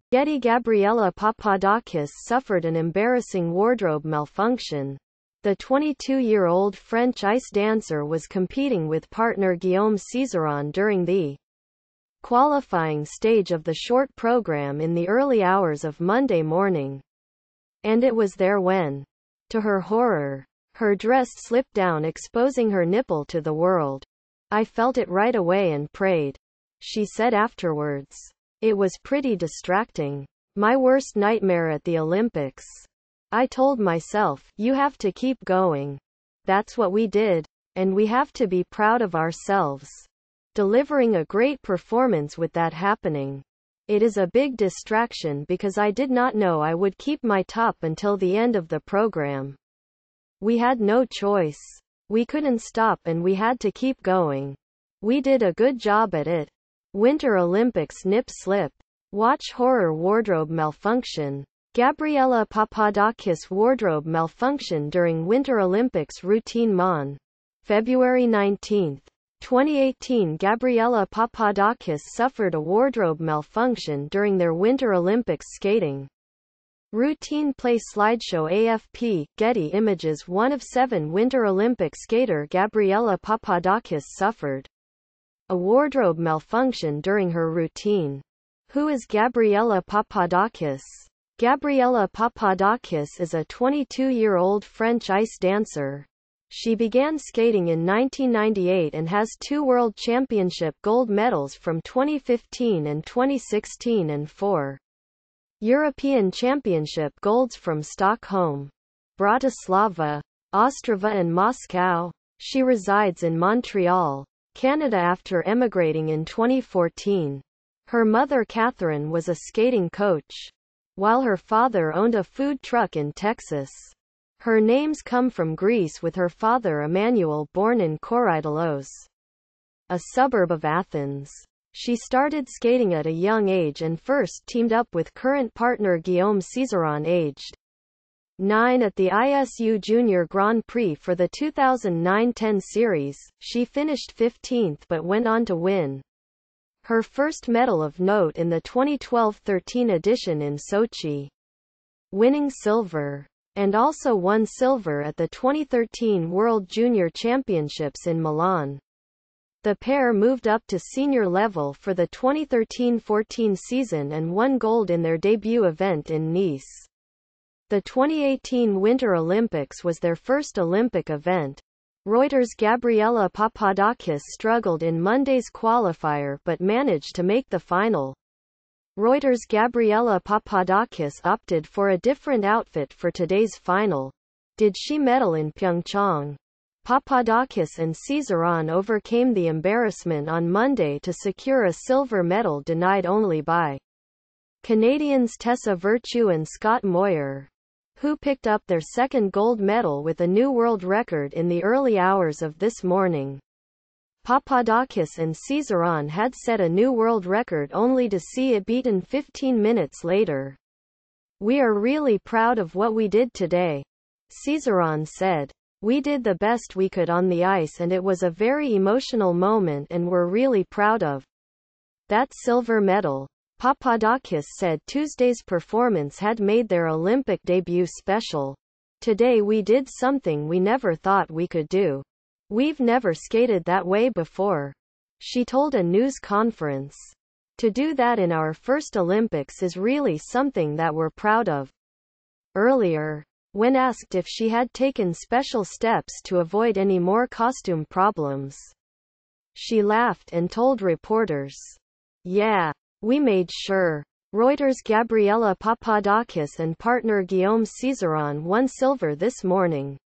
Getty. Gabriella Papadakis suffered an embarrassing wardrobe malfunction. The 22-year-old French ice dancer was competing with partner Guillaume Cizeron during the qualifying stage of the short program in the early hours of Monday morning. And it was there when, to her horror, her dress slipped down, exposing her nipple to the world. "I felt it right away and prayed," she said afterwards. "It was pretty distracting. My worst nightmare at the Olympics. I told myself, you have to keep going. That's what we did. And we have to be proud of ourselves. Delivering a great performance with that happening. It is a big distraction because I did not know I would keep my top until the end of the program. We had no choice. We couldn't stop and we had to keep going. We did a good job at it." Winter Olympics nip-slip. Watch horror wardrobe malfunction. Gabriella Papadakis wardrobe malfunction during Winter Olympics routine Mon. February 19, 2018. Gabriella Papadakis suffered a wardrobe malfunction during their Winter Olympics skating routine play. Slideshow. AFP, Getty Images. One of 7 Winter Olympic skater Gabriella Papadakis suffered a wardrobe malfunction during her routine. Who is Gabriella Papadakis? Gabriella Papadakis is a 22-year-old French ice dancer. She began skating in 1998 and has 2 World Championship gold medals from 2015 and 2016 and 4 European Championship golds from Stockholm, Bratislava, Ostrava and Moscow. She resides in Montreal, Canada after emigrating in 2014. Her mother Catherine was a skating coach, while her father owned a food truck in Texas. Her names come from Greece, with her father Emmanuel born in Korydallos, a suburb of Athens. She started skating at a young age and first teamed up with current partner Guillaume Cizeron aged 9 at the ISU Junior Grand Prix for the 2009-10 series. She finished 15th but went on to win her first medal of note in the 2012-13 edition in Sochi, winning silver, and also won silver at the 2013 World Junior Championships in Milan. The pair moved up to senior level for the 2013-14 season and won gold in their debut event in Nice. The 2018 Winter Olympics was their first Olympic event. Reuters. Gabriella Papadakis struggled in Monday's qualifier but managed to make the final. Reuters. Gabriella Papadakis opted for a different outfit for today's final. Did she medal in Pyeongchang? Papadakis and Cizeron overcame the embarrassment on Monday to secure a silver medal denied only by Canadians Tessa Virtue and Scott Moyer, who picked up their second gold medal with a new world record in the early hours of this morning. Papadakis and Cizeron had set a new world record only to see it beaten 15 minutes later. "We are really proud of what we did today," Cizeron said. "We did the best we could on the ice and it was a very emotional moment and we're really proud of that silver medal." Papadakis said Tuesday's performance had made their Olympic debut special. "Today we did something we never thought we could do. We've never skated that way before," she told a news conference. "To do that in our first Olympics is really something that we're proud of." Earlier, when asked if she had taken special steps to avoid any more costume problems, she laughed and told reporters, "Yeah, we made sure." Reuters. Gabriella Papadakis and partner Guillaume Cizeron won silver this morning.